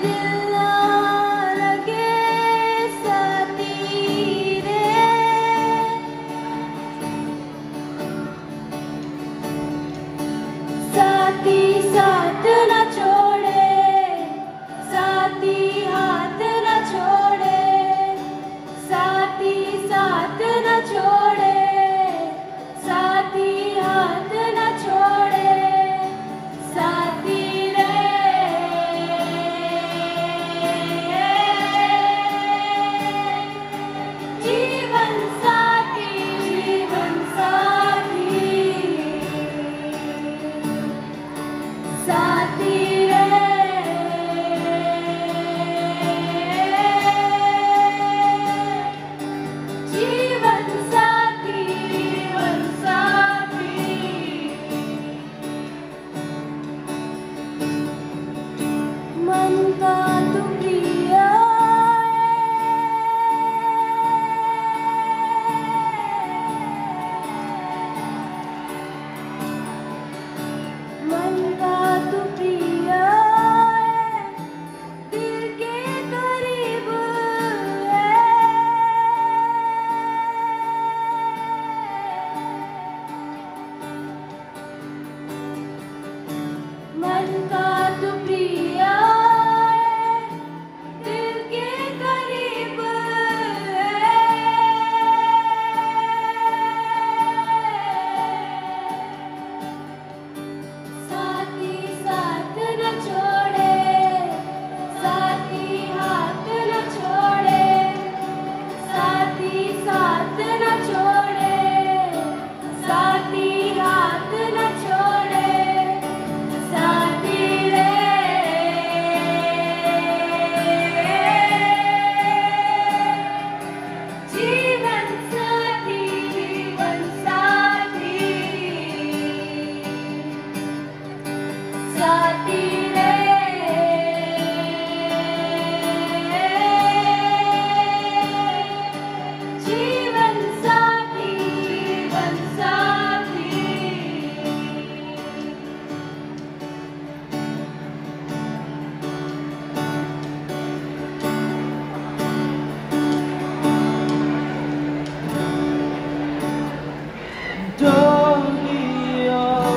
Don't be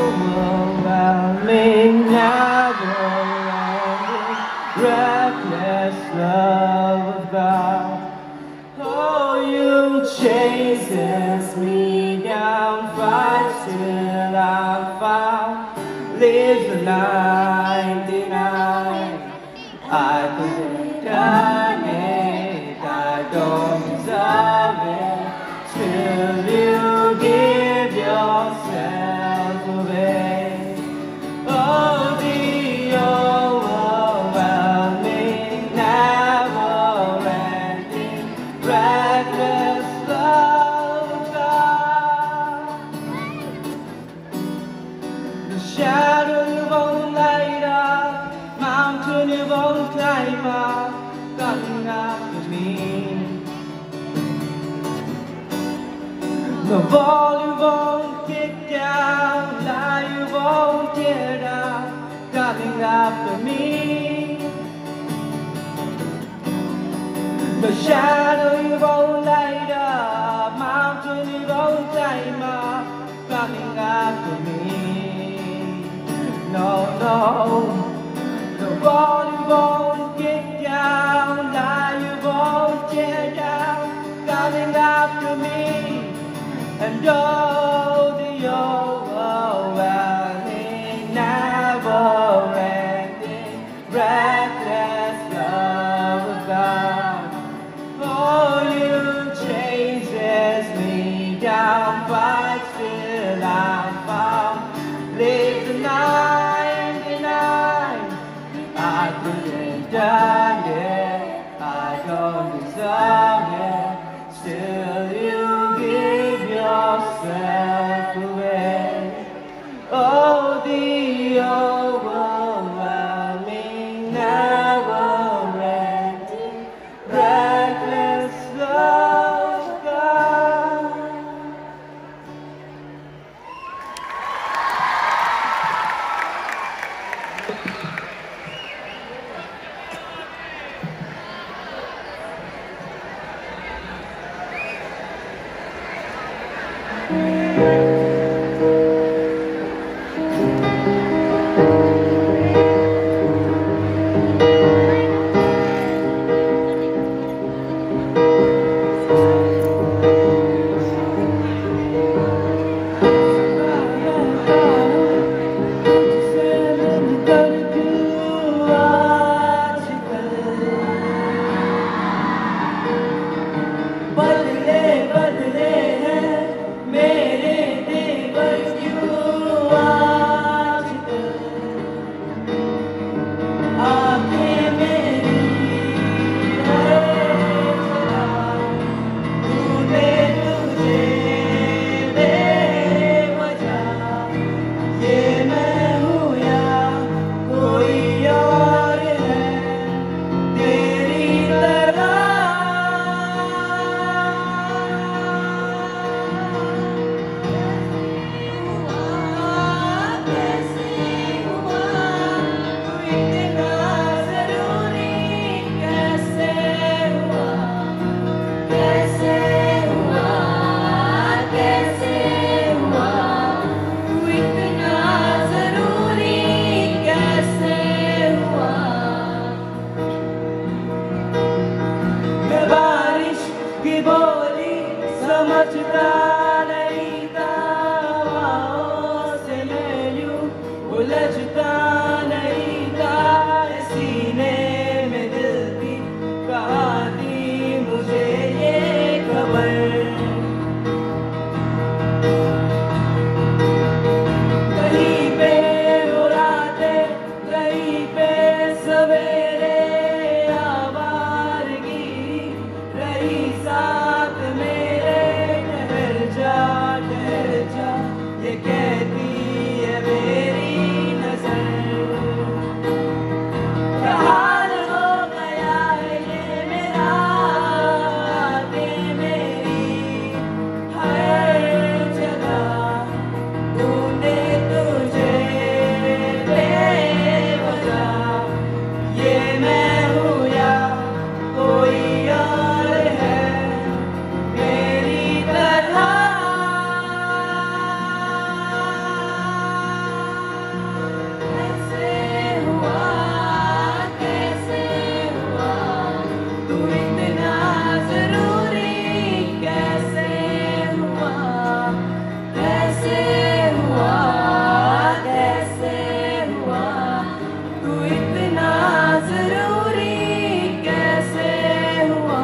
overwhelming, never-ending, reckless love of God. Oh, you chases me down, fights till I'm found, lives the 99. I couldn't done it, I don't deserve it, till you give yourself away. Oh, the overwhelming, never-ending, reckless love of God. The shadow you won't light up, mountain you won't climb up, coming after me. The ball you won't kick down, lie you won't tear down, coming after me. The shadow you won't light up, mountain you won't climb up, coming after me. No, no. The ball you won't kick down, lie you won't tear down, coming after me. And oh, the overwhelming, never-ending, reckless love of God. Oh, you chases me down, fights till I'm found, live the 99. I couldn't उलझता नहीं था हवाओं से मैं यूं उलझता नहीं था सीने में दिल की कहानी मुझे ये खबर कहीं पे वो रातें कहीं पे सवेरे आवारगी रही साथ मेरे ठहर जा ये कहती है मेरी नजर क्या हाल हो गया है ये मेरा आगे मेरी हर जगह ढूंढे तुझे बेवजह ये मैं हूँ या कोई और है मेरी तरह कैसे हुआ तू इतना जरूरी कैसे हुआ कैसे हुआ तू इतना जरूरी कैसे हुआ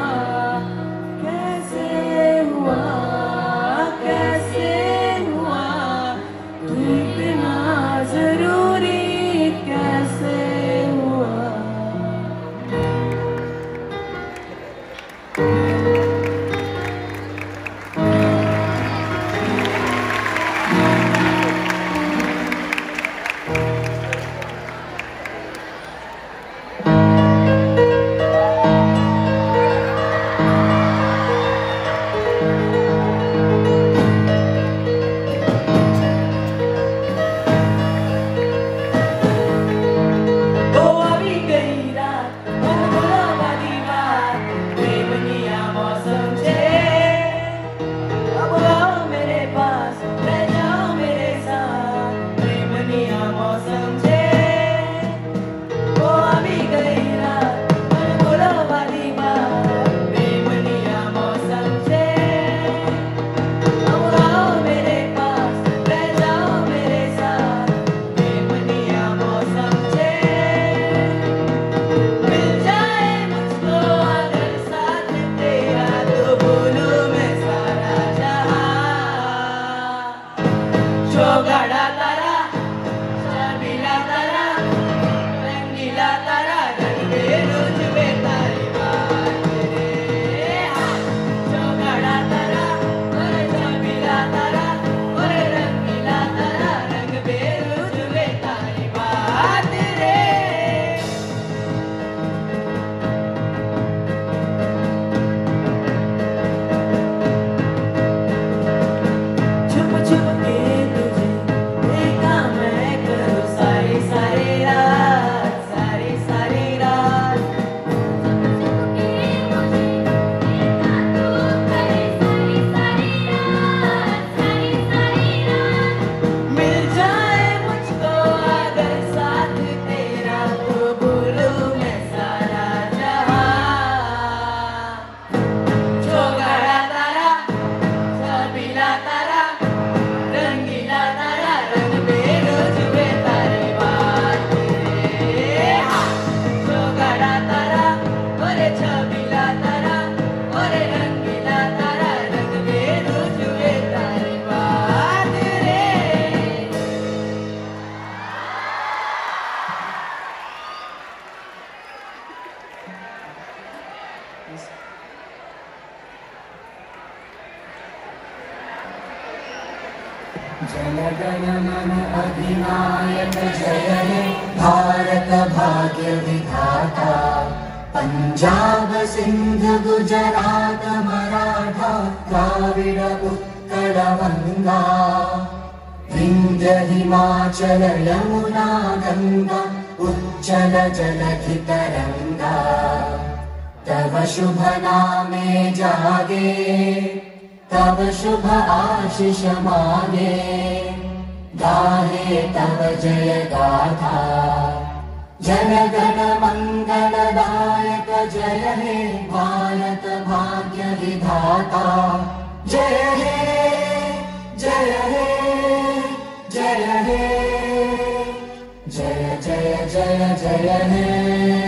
तू इतना जरूरी कैसे हुआ ओ अभी गई रात मन भुला वाली बात बेमनिया मौसम से अब आओ मेरे पास रह जाओ मेरे साथ बेमनिया मौसम से ओ अभी गई रात मन भुला वाली बात बेमनिया मौसम से अब आओ मेरे पास रह जाओ मेरे साथ बेमनिया मौसम से मिल जाए मुझको अगर साथ तेरा तो बोलूं मैं सारा जहां चौगाड़ा तारा शर्मीला तारा रंगीला तारा रंग दे रोज वे तारी बात रे चौगाड़ा तारा और शर्मीला तारा और रंगीला तारा रंग दे रोज वे तारी बात रे छुप छुप के तुझे देखा मैं करूँ सारी सारी रात मिल जाए मुझको अगर साथ तेरा तो बोलूं मैं सारा जहां चौगाड़ा तारा शर्मीला तारा रंगीला तारा रंग बेरोज वे तारी बात रे चौगाड़ा तारा ओरे शर्मीला तारा ओरे रंगीला तारा रंग बेरोज वे तारी बात रे जनगण मन अधिनायक जय हे भारत भाग्य विधाता पंजाब सिंध गुजरात मराठा द्राविड उत्कल गंगा विंध्य हिमाचल यमुना गंगा उच्चल जलधि तरंगा तव शुभ नामे जागे तव शुभ आशीष मागे गाहे तव जय गाथा जनगण मंगलदायक जय हे भारत भाग्य विधाता जय हे जय हे जय हे जय जय जय जय हे